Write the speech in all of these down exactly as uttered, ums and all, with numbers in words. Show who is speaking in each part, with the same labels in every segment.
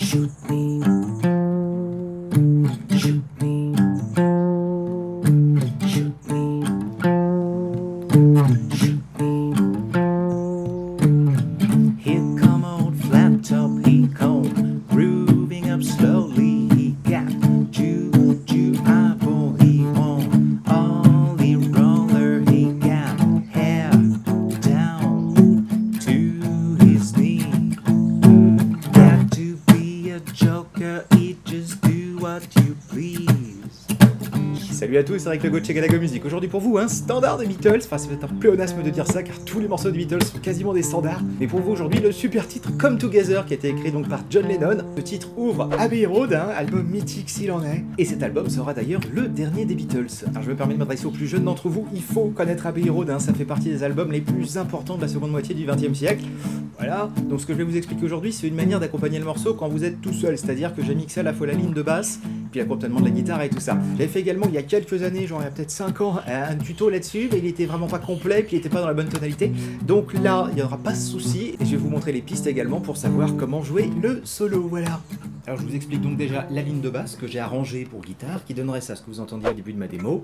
Speaker 1: Shoot me. Shoot me. Shoot me. Shoot me. Here come old flat top, he come grooving up slowly. He got juju apple, he on Ollie roller. He got hair down to his knee. Got to be a joker, he just do what you please. Salut à tous, c'est Eric Legault de chez Galago Music. Aujourd'hui pour vous, un standard des Beatles. Enfin, c'est peut-être un pléonasme de dire ça, car tous les morceaux des Beatles sont quasiment des standards. Mais pour vous aujourd'hui, le super titre Come Together, qui a été écrit donc par John Lennon. Ce titre ouvre Abbey Road, hein, album mythique s'il en est. Et cet album sera d'ailleurs le dernier des Beatles. Alors je me permets de m'adresser aux plus jeunes d'entre vous. Il faut connaître Abbey Road, hein, ça fait partie des albums les plus importants de la seconde moitié du vingtième siècle. Voilà, donc ce que je vais vous expliquer aujourd'hui, c'est une manière d'accompagner le morceau quand vous êtes tout seul. C'est-à-dire que j'ai mixé à la fois la ligne de basse, puis l'accompagnement de la guitare et tout ça. J'avais fait également il y a quelques années, genre il y a peut-être cinq ans, un tuto là-dessus, mais il était vraiment pas complet, puis il était pas dans la bonne tonalité. Donc là, il n'y aura pas de souci, et je vais vous montrer les pistes également pour savoir comment jouer le solo, voilà. Alors je vous explique donc déjà la ligne de basse que j'ai arrangée pour guitare, qui donnerait ça, ce que vous entendiez au début de ma démo.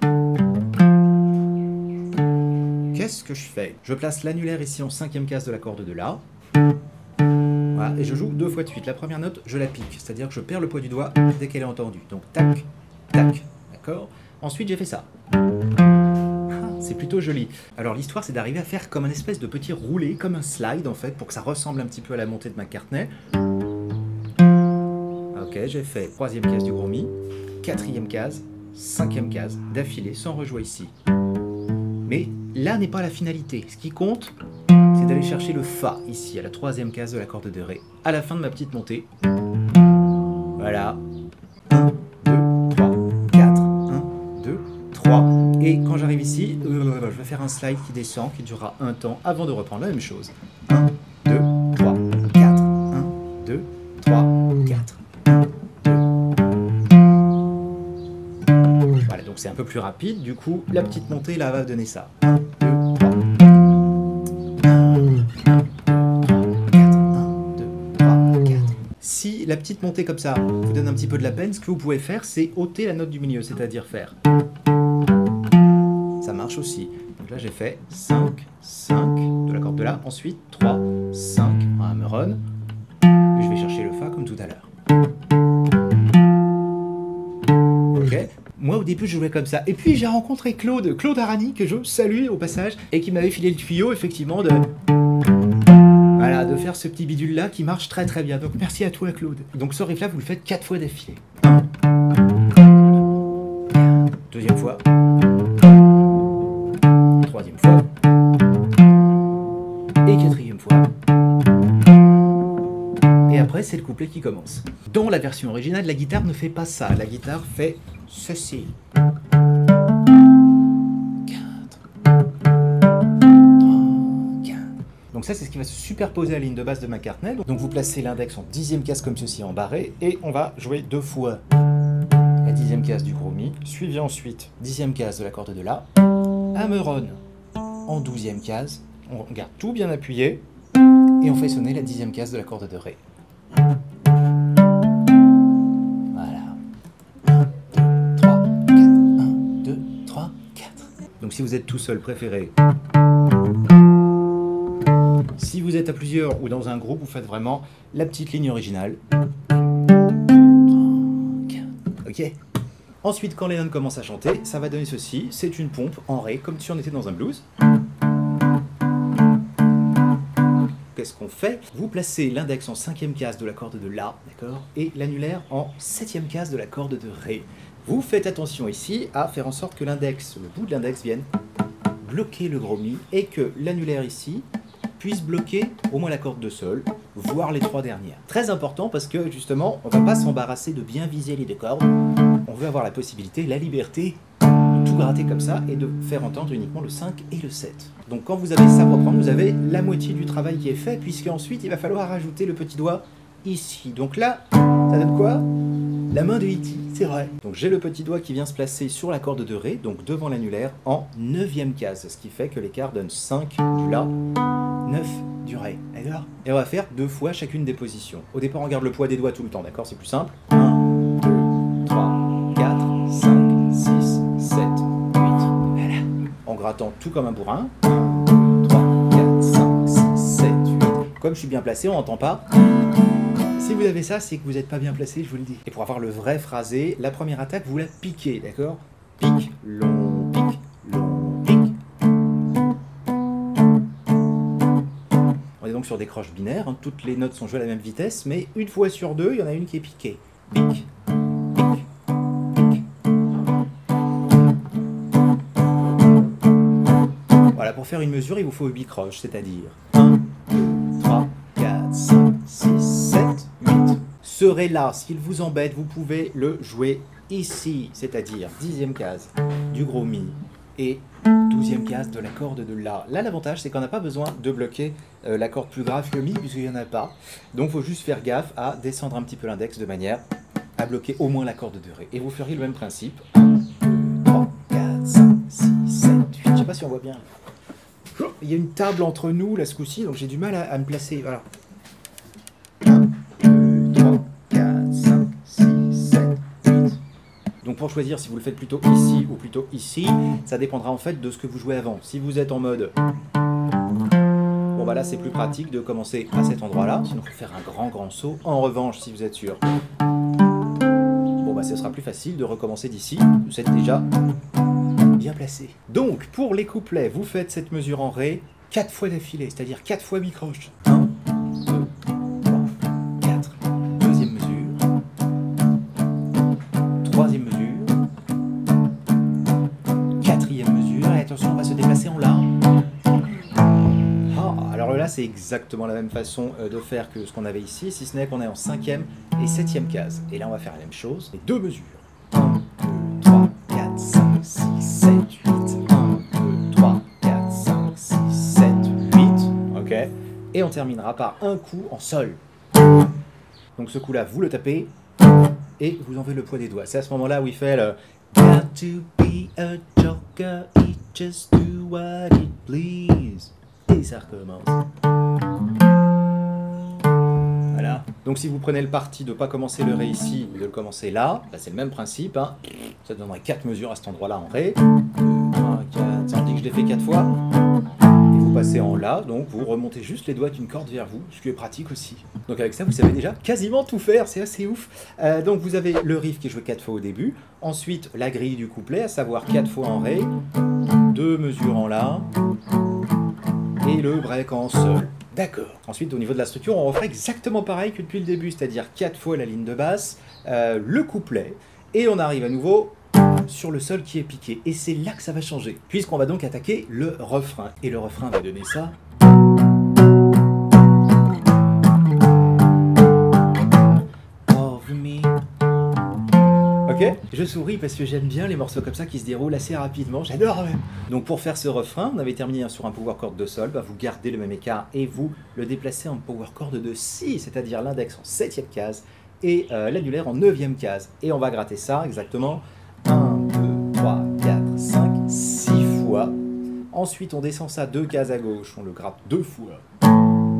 Speaker 1: Qu'est-ce que je fais? Je place l'annulaire ici en cinquième case de la corde de La. Voilà, et je joue deux fois de suite. La première note, je la pique, c'est-à-dire que je perds le poids du doigt dès qu'elle est entendue. Donc tac, tac, d'accord? Ensuite j'ai fait ça. C'est plutôt joli. Alors l'histoire, c'est d'arriver à faire comme un espèce de petit roulé, comme un slide en fait, pour que ça ressemble un petit peu à la montée de McCartney. Ok, j'ai fait troisième case du gros mi, quatrième case, cinquième case, d'affilée, sans rejouer ici. Mais là n'est pas la finalité. Ce qui compte, c'est d'aller chercher le Fa, ici, à la troisième case de la corde de Ré, à la fin de ma petite montée. Voilà. un, deux, trois, quatre, un, deux, trois. Et quand j'arrive ici, euh, je vais faire un slide qui descend, qui durera un temps, avant de reprendre la même chose. un, deux, trois, quatre. un, deux, trois, quatre. Voilà, donc c'est un peu plus rapide, du coup, la petite montée, là, va donner ça. un, deux, trois. Si la petite montée comme ça vous donne un petit peu de la peine, ce que vous pouvez faire, c'est ôter la note du milieu, c'est-à-dire faire. Ça marche aussi. Donc là, j'ai fait cinq, cinq de la corde de La, ensuite trois, cinq en hammer-on, et je vais chercher le Fa comme tout à l'heure. Ok. Moi, au début, je jouais comme ça. Et puis, j'ai rencontré Claude, Claude Arani, que je salue au passage, et qui m'avait filé le tuyau, effectivement, de... Voilà, de faire ce petit bidule-là qui marche très très bien. Donc, merci à toi, Claude. Donc, ce riff-là, vous le faites quatre fois d'affilée. Deuxième fois. Troisième fois. Et quatrième fois. Et après, c'est le couplet qui commence. Dans la version originale, la guitare ne fait pas ça. La guitare fait ceci. Donc ça, c'est ce qui va se superposer à la ligne de basse de McCartney. Donc vous placez l'index en dixième case comme ceci en barré, et on va jouer deux fois la dixième case du gros mi, suivi ensuite dixième case de la corde de La, hammer-on en douzième case, on garde tout bien appuyé, et on fait sonner la dixième case de la corde de Ré. Voilà. un, deux, trois, quatre. Donc si vous êtes tout seul, préférez. Si vous êtes à plusieurs ou dans un groupe, vous faites vraiment la petite ligne originale. Ok. Ensuite, quand Lennon commence à chanter, ça va donner ceci. C'est une pompe en Ré, comme si on était dans un blues. Qu'est-ce qu'on fait? Vous placez l'index en cinquième case de la corde de La, d'accord, et l'annulaire en septième case de la corde de Ré. Vous faites attention ici à faire en sorte que l'index, le bout de l'index vienne bloquer le gros mi, et que l'annulaire ici puisse bloquer au moins la corde de Sol, voire les trois dernières. Très important parce que justement, on ne va pas s'embarrasser de bien viser les deux cordes. On veut avoir la possibilité, la liberté de tout gratter comme ça et de faire entendre uniquement le cinq et le sept. Donc quand vous avez ça pour prendre, vous avez la moitié du travail qui est fait, puisque ensuite il va falloir rajouter le petit doigt ici. Donc là, ça donne quoi? La main de E T, c'est vrai. Donc j'ai le petit doigt qui vient se placer sur la corde de Ré, donc devant l'annulaire, en neuvième case, ce qui fait que l'écart donne cinq du La, neuf du Ré, d'accord? Et on va faire deux fois chacune des positions. Au départ, on garde le poids des doigts tout le temps, d'accord? C'est plus simple. un, deux, trois, quatre, cinq, six, sept, huit. Voilà. En grattant tout comme un bourrin. un, deux, trois, quatre, cinq, six, sept, huit. Comme je suis bien placé, on n'entend pas. Si vous avez ça, c'est que vous n'êtes pas bien placé, je vous le dis. Et pour avoir le vrai phrasé, la première attaque, vous la piquez, d'accord? Pique, long, pique, long, pique. On est donc sur des croches binaires, hein. Toutes les notes sont jouées à la même vitesse, mais une fois sur deux, il y en a une qui est piquée. Pique, pique, pique. Voilà, pour faire une mesure, il vous faut huit croches, c'est-à-dire un, deux, trois, quatre, cinq, six, sept, huit. Ce Ré-là, s'il vous embête, vous pouvez le jouer ici, c'est-à-dire dixième case du gros Mi et douzième case de la corde de La. Là, l'avantage, c'est qu'on n'a pas besoin de bloquer euh, la corde plus grave que Mi, puisqu'il n'y en a pas. Donc, il faut juste faire gaffe à descendre un petit peu l'index de manière à bloquer au moins la corde de Ré. Et vous ferez le même principe. un, deux, trois, quatre, cinq, six, sept, huit. Je ne sais pas si on voit bien. Il y a une table entre nous, là, ce coup-ci, donc j'ai du mal à, à me placer. Voilà. un, deux, trois, quatre, cinq, six, sept, huit. Donc pour choisir si vous le faites plutôt ici ou plutôt ici, ça dépendra en fait de ce que vous jouez avant. Si vous êtes en mode... Bon bah là c'est plus pratique de commencer à cet endroit-là, sinon il faut faire un grand grand saut. En revanche, si vous êtes sûr... Bon bah ce sera plus facile de recommencer d'ici, vous êtes déjà bien placé. Donc pour les couplets, vous faites cette mesure en Ré quatre fois d'affilée, c'est-à-dire quatre fois huit croches. un, deux, trois, quatre. Deuxième mesure. Troisième mesure. Quatrième mesure. Et attention, on va se déplacer en La. Ah, alors là, c'est exactement la même façon de faire que ce qu'on avait ici, si ce n'est qu'on est en cinquième et septième case. Et là, on va faire la même chose, les deux mesures. un, deux, trois, quatre, cinq, six, sept, huit. un, deux, trois, quatre, cinq, six, sept, huit. Ok. Et on terminera par un coup en Sol. Donc ce coup-là, vous le tapez et vous enlevez le poids des doigts. C'est à ce moment-là où il fait le Got to be a joker, he just do what he please. Et ça recommence. Voilà. Donc si vous prenez le parti de ne pas commencer le Ré ici, mais de le commencer là, bah c'est le même principe. Hein. Ça donnerait quatre mesures à cet endroit-là en Ré. deux, trois, quatre. Ça, on dit que je l'ai fait quatre fois. Et vous passez en La, donc vous remontez juste les doigts d'une corde vers vous, ce qui est pratique aussi. Donc avec ça, vous savez déjà quasiment tout faire, c'est assez ouf. Euh, donc vous avez le riff qui est joué quatre fois au début. Ensuite, la grille du couplet, à savoir quatre fois en Ré, deux mesures en La, et le break en Sol. D'accord. Ensuite, au niveau de la structure, on refait exactement pareil que depuis le début, c'est-à-dire quatre fois la ligne de basse, euh, le couplet, et on arrive à nouveau sur le Sol qui est piqué. Et c'est là que ça va changer, puisqu'on va donc attaquer le refrain. Et le refrain va donner ça. Over me. Ok ? Je souris parce que j'aime bien les morceaux comme ça qui se déroulent assez rapidement, j'adore même. Donc pour faire ce refrain, on avait terminé sur un power chord de Sol, bah vous gardez le même écart et vous le déplacez en power chord de Si, c'est-à-dire l'index en septième case et euh, l'annulaire en neuvième case. Et on va gratter ça exactement un, deux, trois, quatre, cinq, six fois. Ensuite on descend ça deux cases à gauche, on le gratte deux fois. D'accord ?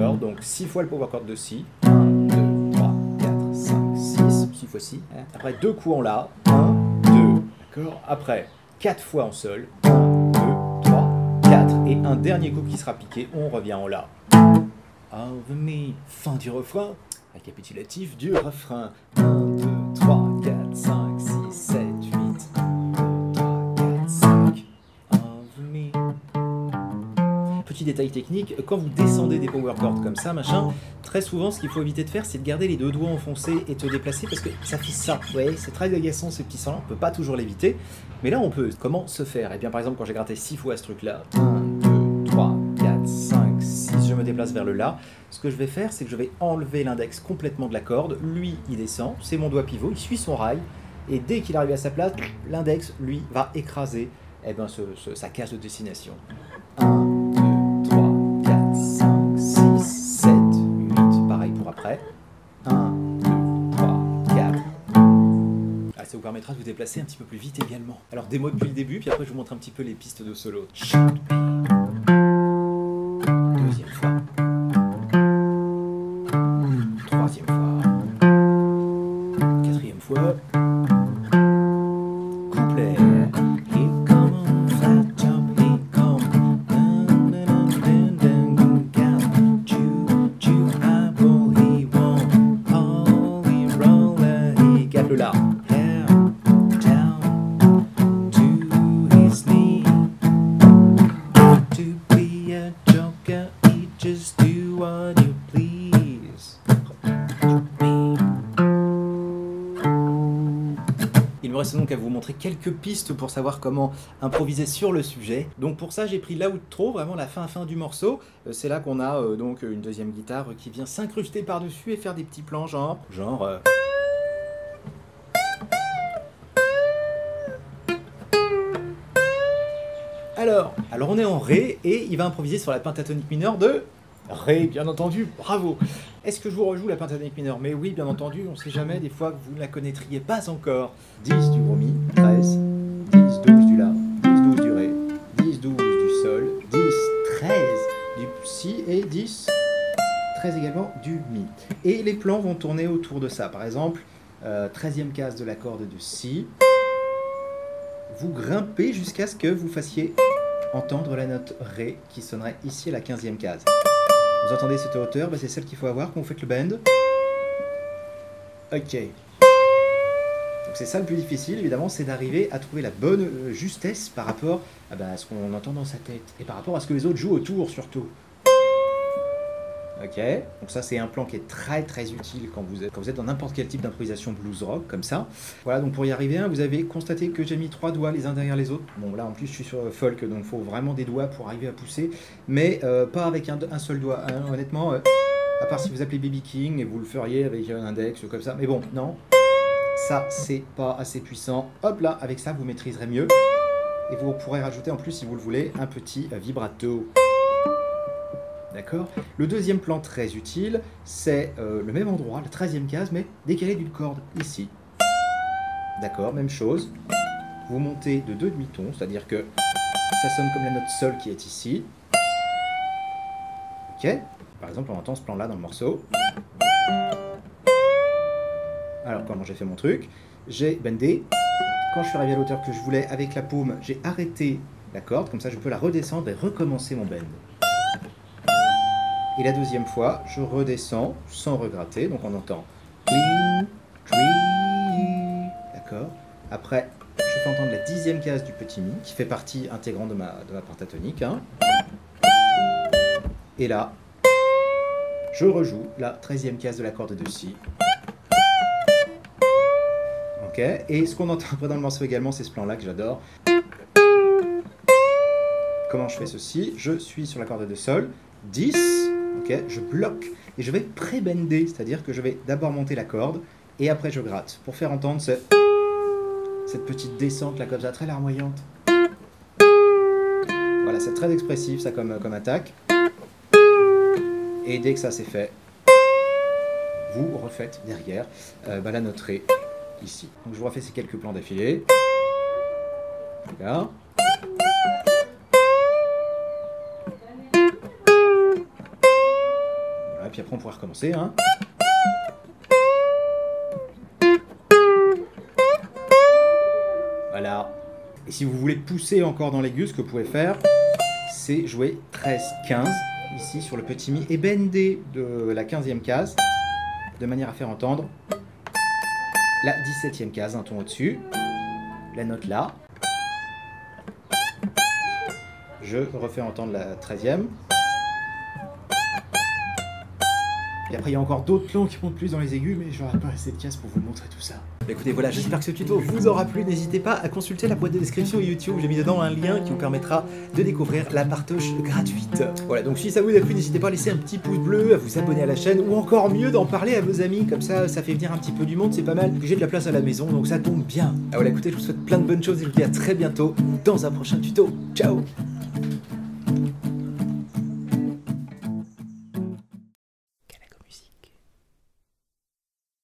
Speaker 1: Donc six fois le power chord de Si. un, deux, trois, quatre, cinq, six, six fois Si. Après deux coups en La. un, deux. D'accord ? Après quatre fois en Sol. un, deux, trois, quatre. Et un dernier coup qui sera piqué, on revient en La. Over me. Fin du refrain. Récapitulatif du refrain. un, deux, trois, quatre, cinq, six, sept, huit. un, deux, trois, quatre, cinq. Over me. Petit détail technique, quand vous descendez des power chords comme ça, machin, très souvent ce qu'il faut éviter de faire, c'est de garder les deux doigts enfoncés et te déplacer parce que ça fait ça. Vous voyez, c'est très agaçant ce petit son-là, on peut pas toujours l'éviter, mais là on peut. Comment se faire? Et bien par exemple, quand j'ai gratté six fois ce truc-là, un, deux, trois, quatre, cinq, six, je me déplace vers le La, ce que je vais faire, c'est que je vais enlever l'index complètement de la corde, lui il descend, c'est mon doigt pivot, il suit son rail, et dès qu'il arrive à sa place, l'index, lui, va écraser eh ben, ce, ce, sa case de destination. un, deux, trois, quatre, cinq, six, sept, huit, pareil pour après. un, deux, trois, quatre. Ah, ça vous permettra de vous déplacer un petit peu plus vite également. Alors démo depuis le début, puis après je vous montre un petit peu les pistes de solo. Deuxième fois. quelques pistes pour savoir comment improviser sur le sujet. Donc pour ça j'ai pris l'outro, vraiment la fin fin du morceau. Euh, c'est là qu'on a euh, donc une deuxième guitare qui vient s'incruster par-dessus et faire des petits plans genre... genre euh... Alors, alors on est en Ré et il va improviser sur la pentatonique mineure de Ré, bien entendu, bravo. Est-ce que je vous rejoue la pentatonique mineure? Mais oui, bien entendu, on sait jamais, des fois que vous ne la connaîtriez pas encore. dix du gros mi, treize, dix, douze du la, dix, douze du ré, dix, douze du sol, dix, treize du si et dix, treize également du mi. Et les plans vont tourner autour de ça. Par exemple, euh, treizième case de la corde de si. Vous grimpez jusqu'à ce que vous fassiez entendre la note Ré qui sonnerait ici à la quinzième case. Vous entendez cette hauteur? Bah, c'est celle qu'il faut avoir quand vous faites le bend. Ok. Donc c'est ça le plus difficile, évidemment, c'est d'arriver à trouver la bonne euh, justesse par rapport ah bah, à ce qu'on entend dans sa tête. Et par rapport à ce que les autres jouent autour, surtout. Ok, donc ça c'est un plan qui est très très utile quand vous êtes, quand vous êtes dans n'importe quel type d'improvisation blues rock comme ça. Voilà, donc pour y arriver, hein, vous avez constaté que j'ai mis trois doigts les uns derrière les autres. Bon là en plus je suis sur folk, donc il faut vraiment des doigts pour arriver à pousser, mais euh, pas avec un, un seul doigt, hein, honnêtement, euh, à part si vous appelez B B King et vous le feriez avec un index ou comme ça, mais bon, non, ça c'est pas assez puissant. Hop là, avec ça vous maîtriserez mieux, et vous pourrez rajouter en plus si vous le voulez un petit euh, vibrato. D'accord. Le deuxième plan très utile, c'est euh, le même endroit, la treizième case, mais décalé d'une corde, ici. D'accord, même chose. Vous montez de deux demi-tons, c'est-à-dire que ça sonne comme la note sol qui est ici. Ok. Par exemple, on entend ce plan-là dans le morceau. Alors, comment j'ai fait mon truc? J'ai bendé. Quand je suis arrivé à l'auteur que je voulais, avec la paume, j'ai arrêté la corde, comme ça je peux la redescendre et recommencer mon bend. Et la deuxième fois, je redescends sans regratter, donc on entend clean, tree, d'accord. Après, je fais entendre la dixième case du petit mi, qui fait partie intégrante de ma, de ma pentatonique. Hein. Et là, je rejoue la treizième case de la corde de si. Ok. Et ce qu'on entend après dans le morceau également, c'est ce plan-là que j'adore. Comment je fais ceci? Je suis sur la corde de sol, dix. Ok, je bloque et je vais pré-bender, c'est-à-dire que je vais d'abord monter la corde et après je gratte pour faire entendre ce, cette petite descente là comme ça, très larmoyante. Voilà, c'est très expressif ça comme, comme attaque. Et dès que ça c'est fait, vous refaites derrière euh, bah, la note Ré ici. Donc je vous refais ces quelques plans d'affilée. Là. Et puis après on pourra recommencer. Hein. Voilà. Et si vous voulez pousser encore dans l'aigu, ce que vous pouvez faire, c'est jouer treize quinze ici sur le petit mi et bender de la quinzième case de manière à faire entendre la dix-septième case, un ton au-dessus, la note là. Je refais entendre la treizième. Et après, il y a encore d'autres plans qui montent plus dans les aigus, mais j'aurai pas assez de cases pour vous montrer tout ça. Bah écoutez, voilà, j'espère que ce tuto vous aura plu. N'hésitez pas à consulter la boîte de description YouTube. J'ai mis dedans un lien qui vous permettra de découvrir la partoche gratuite. Voilà, donc si ça vous a plu, n'hésitez pas à laisser un petit pouce bleu, à vous abonner à la chaîne, ou encore mieux, d'en parler à vos amis. Comme ça, ça fait venir un petit peu du monde, c'est pas mal. J'ai de la place à la maison, donc ça tombe bien. Ah voilà, écoutez, je vous souhaite plein de bonnes choses et je vous dis à très bientôt dans un prochain tuto. Ciao!